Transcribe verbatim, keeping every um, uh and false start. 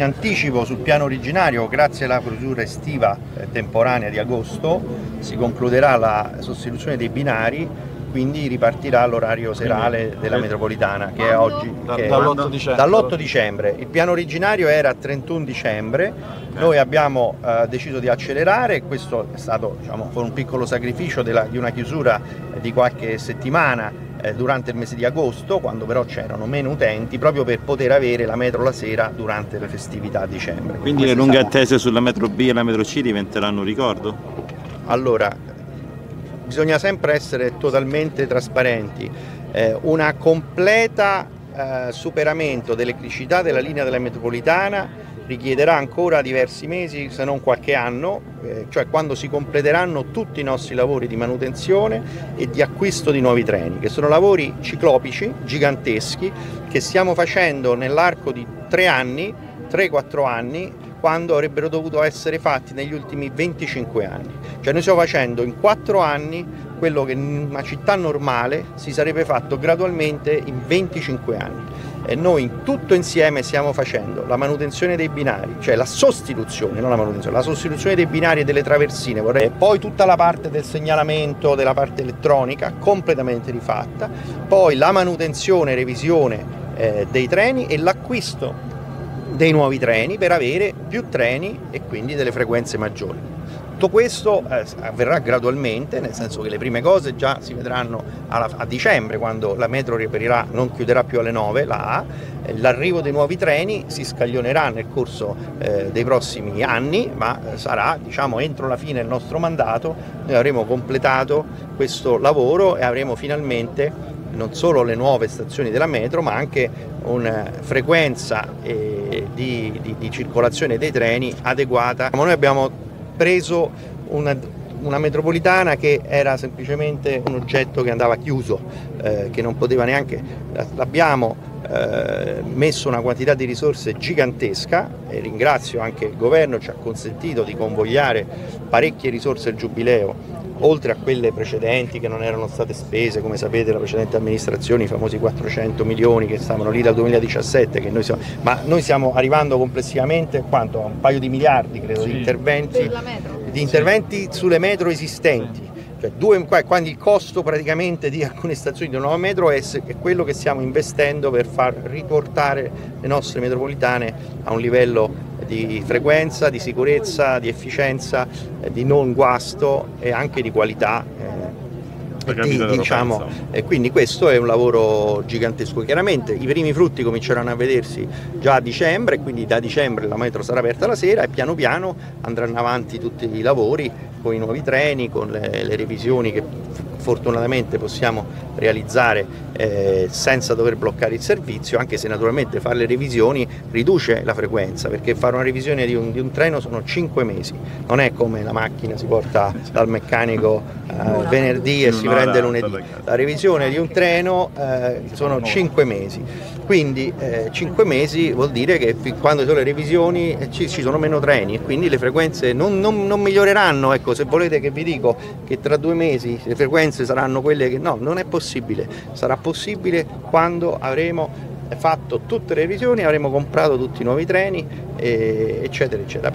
In anticipo sul piano originario, grazie alla procedura estiva eh, temporanea di agosto, si concluderà la sostituzione dei binari, quindi ripartirà l'orario serale della metropolitana, che è oggi dall'otto dicembre. dall'otto dicembre. Il piano originario era trentuno dicembre, noi abbiamo eh, deciso di accelerare, e questo è stato, diciamo, con un piccolo sacrificio della, di una chiusura eh, di qualche settimana eh, durante il mese di agosto, quando però c'erano meno utenti, proprio per poter avere la metro la sera durante le festività a dicembre. Quindi le lunghe attese sulla metro B e la metro C diventeranno un ricordo? Allora, bisogna sempre essere totalmente trasparenti. Eh, una completa eh, superamento delle criticità della linea della metropolitana richiederà ancora diversi mesi, se non qualche anno, eh, cioè quando si completeranno tutti i nostri lavori di manutenzione e di acquisto di nuovi treni, che sono lavori ciclopici, giganteschi, che stiamo facendo nell'arco di tre anni, tre quattro anni, quando avrebbero dovuto essere fatti negli ultimi venticinque anni. Cioè noi stiamo facendo in quattro anni quello che in una città normale si sarebbe fatto gradualmente in venticinque anni. E noi tutto insieme stiamo facendo la manutenzione dei binari, cioè la sostituzione, non la manutenzione, la sostituzione dei binari e delle traversine, vorrei. E poi tutta la parte del segnalamento, della parte elettronica, completamente rifatta, poi la manutenzione e revisione eh, dei treni e l'acquisto dei nuovi treni per avere più treni e quindi delle frequenze maggiori. Tutto questo eh, avverrà gradualmente, nel senso che le prime cose già si vedranno alla, a dicembre, quando la metro riaprirà, non chiuderà più alle nove, la A, l'arrivo dei nuovi treni si scaglionerà nel corso eh, dei prossimi anni, ma sarà, diciamo, entro la fine del nostro mandato, noi avremo completato questo lavoro e avremo finalmente non solo le nuove stazioni della metro, ma anche una frequenza eh, di, di, di circolazione dei treni adeguata. Noi abbiamo preso una, una metropolitana che era semplicemente un oggetto che andava chiuso, eh, che non poteva neanche, l'abbiamo eh, messo una quantità di risorse gigantesca, e ringrazio anche il governo, ci ha consentito di convogliare parecchie risorse al Giubileo, oltre a quelle precedenti che non erano state spese, come sapete la precedente amministrazione, i famosi quattrocento milioni che stavano lì dal duemiladiciassette, che noi siamo, ma noi stiamo arrivando complessivamente quanto? A un paio di miliardi, credo, sì, di interventi, di interventi sì, sulle metro esistenti. Cioè due, quando il costo praticamente di alcune stazioni di una nuova metro è, è quello che stiamo investendo per far riportare le nostre metropolitane a un livello di frequenza, di sicurezza, di efficienza, eh, di non guasto e anche di qualità. Eh, di, diciamo, e quindi questo è un lavoro gigantesco. Chiaramente i primi frutti cominceranno a vedersi già a dicembre, quindi da dicembre la metro sarà aperta la sera e piano piano andranno avanti tutti i lavori con i nuovi treni, con le, le revisioni che fortunatamente possiamo realizzare eh, senza dover bloccare il servizio, anche se naturalmente fare le revisioni riduce la frequenza, perché fare una revisione di un, di un treno sono cinque mesi, non è come la macchina si porta dal meccanico eh, venerdì e si prende lunedì. La revisione di un treno eh, sono cinque mesi, quindi eh, cinque mesi vuol dire che quando ci sono le revisioni eh, ci, ci sono meno treni e quindi le frequenze non, non, non miglioreranno. Ecco, se volete che vi dico che tra due mesi le frequenze saranno quelle che no, non è possibile, sarà possibile quando avremo fatto tutte le revisioni, avremo comprato tutti i nuovi treni, eccetera eccetera.